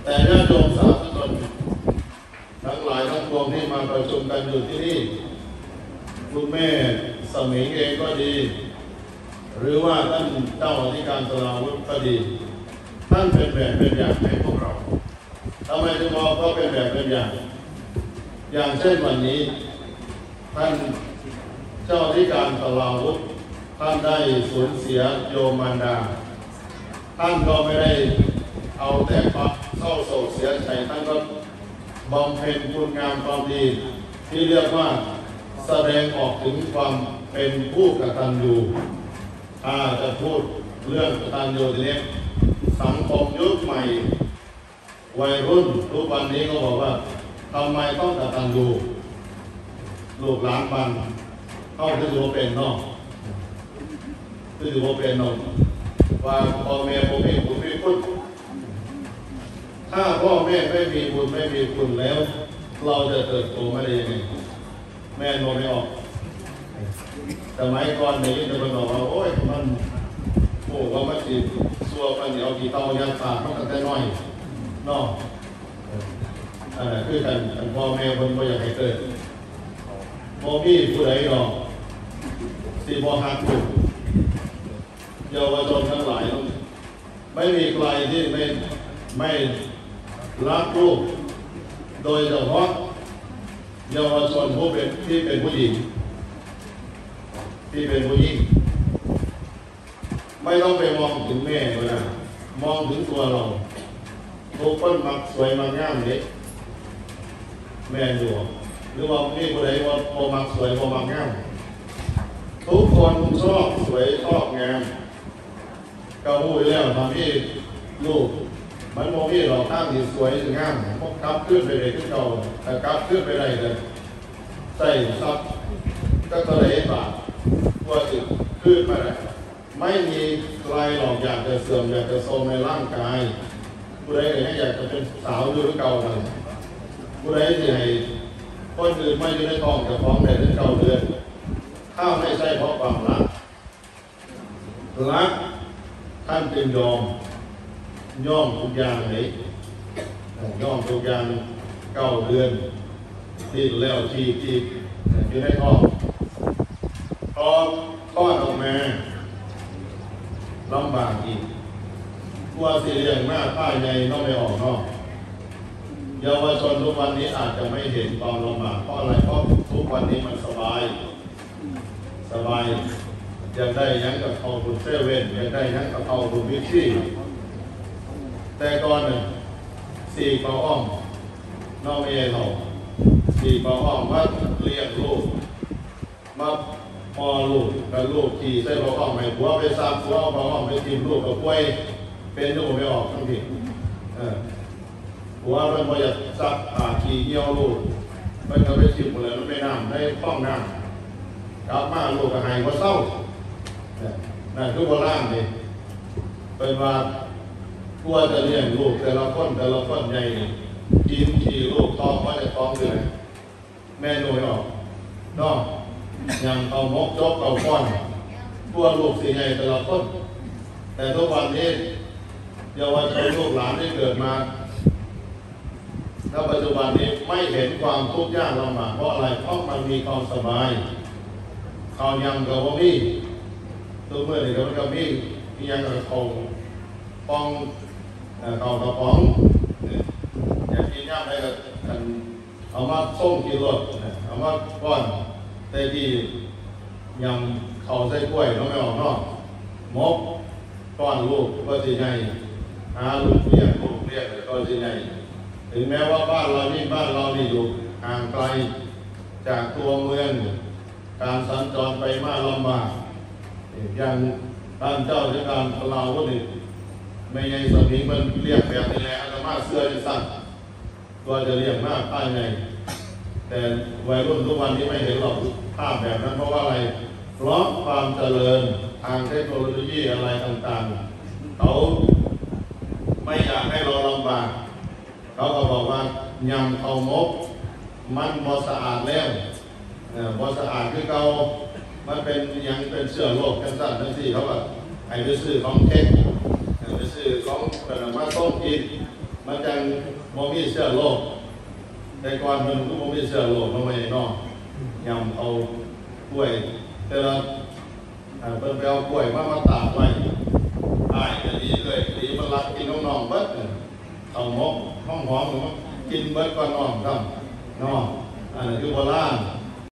แต่ญาติโยมสาธุชนทั้งหลายทั้งปวงที่มาประชุมกันอยู่ที่นี่คุณแม่สมิงเองก็ดีหรือว่าท่านเจ้าอธิการสราวุฒิก็ดีท่านเป็นแบบเป็นอย่างให้พวกเราทำไมถึงบอกว่าเป็นแบบเป็นอย่างเช่นวันนี้ท่านเจ้าอธิการสราวุฒิท่านได้สูญเสียโยมมารดาท่านก็ไม่ได้เอาแต่ความเศร้าโศกเสียใจท่านก็บำเพ็ญคุณงามความดีที่เรียกว่าแสดงออกถึงความเป็นผู้กตัญญูจะพูดเรื่องกตัญญูทีนี้สังคมยุคใหม่วัยรุ่นทุกวันนี้ก็บอกว่าทำไมต้องกตัญญูลูกหลานมันเข้าถึงโลเป็นนอกถึงโลเป็นนอกว่าพ่อแม่ผมมีบุญมีคุณถ้าพ่อแม่ไม่มีบุญไม่มีคุณแล้วเราจะเติบโตไม่ได้ยังไงแม่โนไม่ออกแต่ไม้ก่อนเนี่ยจะเป็นบอกว่าโอ้ยมันโอ้ว่ามันสิซัวกันเดี๋ยวกี่เตายันขาดมันกันแต่น้อยนอกคือกันพ่อแม่คนไม่อยากให้เกิดโมพี่ผู้ใดหรอกสีบอหักถูกเยาวชนทั้งหลายไม่มีใครที่ไม่รักลูกโดยเฉพาะเยาวชนผู้เป็นที่เป็นผู้หญิงไม่ต้องไปมองถึงแม่ก็ได้มองถึงตัวเราทุกคนมักสวยมักงามเด็กแม่อยู่หรือว่าพี่ผู้ใดว่าพอมักสวยพอมักงามทุกคนชอบสวยชอบงามก็พูดแล้วตอนที่ลูกมันโมพี่เราข้างที่สวยงามพวกกับขึ้นไปเลยขึ้นเก่าแต่กับขึ้นไปได้เลยใส่ซับก็ทะเลบาดว่าจะขึ้นมาได้ไม่มีใครหรอกอยากจะเสื่อมอยากจะโทรมในร่างกายผู้ใดอยากจะเป็นสาวอยู่หรือเก่าเลยผู้ใดที่ให้คนอื่นไม่อยู่ในท้องแต่ท้องแต่ถึงเก่าเดือนถ้าไม่ใช่เพราะความรักท่านจึงยอมทุกอย่างเลยยอมทุกอย่าง9 เดือนที่แล้วที่อยู่ในท้องพอคลอดออกมาลำบากอีกกลัวสิเลี้ยงหน้าป้ายในน้องไม่ออกนอกเยาวชนทุกวันนี้อาจจะไม่เห็นความลำบากเพราะอะไรเพราะทุกวันนี้มันสบายอยากได้ยังกับเขาบุญเซเว่นอยากได้ยังกับเขาบุญวิชีแต่ก่อนเนี่ย4 ปออ้อมน้องเอเรา4 ปออ้อมว่าเลี้ยงลูกมาพอลูกกับลูกขี่ใส่ปออ้อมให้ผัวไปซ้ำผัวเอาปออ้อมไปทิมลูกกับป่วยเป็นลูกไม่ออกทั้งทีผัวมันพอจะซับขี่เงี้ยวลูกมันก็ไปทิมหมดเลยมันไม่น้ำได้ป้องน้ำกลับมาลูกก็หายว่าเศร้านั่นคือโบราณนี่เป็นว่ากลัวจะเลี้ยงลูกแต่ละคนใหญ่กินขี่ลูกท้องว่าจะท้องเลยแม่หน่วยออกนอกอย่างเอามกจกเอาก้อนกลัวลูกสีใหญ่แต่ละคนแต่ทุกวันนี้เยาวชนลูกหลานที่เกิดมาถ้าปัจจุบันนี้ไม่เห็นความทุกข์ยากลำบากเพราะอะไรเพราะมันมีความสบายเขายังกับว่ามีตัวเมื่อนี่มันก็มียังกับเขาป้องเขากระป๋องอย่างที่ย่ำได้กับเอามาส้มกินรสเอามาก้อนแต่ที่ยังเขาใส่กล้วยน้องไม่ออกนอกมกก้อนลูกก็จะใหญ่หาลูกเรียกก็จะใหญ่ถึงแม้ว่าบ้านเรานี่อยู่ห่างไกลจากตัวเมืองการสัญจรไปมาลำบากอย่างท่านเจ้าราชการเราก็นี่ไม่ใช่สมิงมันเรียกแบบนี้แหละอาตมาเสื้อจะสั่นตัวจะเรียกมากป้ายในแต่วัยรุ่นทุกวันนี้ไม่เห็นหรอกภาพแบบนั้นเพราะว่าอะไรเพราะความเจริญทางเทคโนโลยีอะไรต่างๆเขาไม่อยากให้เราลำบากเขาก็บอกว่ายำเอามกมันบ่สะอาดแล้วบ่สะอาดคือเก่ามันเป็นยังเป็นเชื้อโรคกันสั่นทั้งสี่เขาแบบไอ้ไปซื้อของเทคไปซื้อของมาต้มกินมมันจังบ่มีเสื้อโลกแต่ก่อนมันก็บ่มีเสื้อโลกมันไม่นอกยำเอากล้วยแต่ละเพิ่นไปเอากล้วยมาตากไว้อ้ายก็ดีเลยดีมันรักกินน้องๆเบิดเอาหมกห้องหอมกินเบิดก่อนน้องครับน้องอันนี้คือโบราณ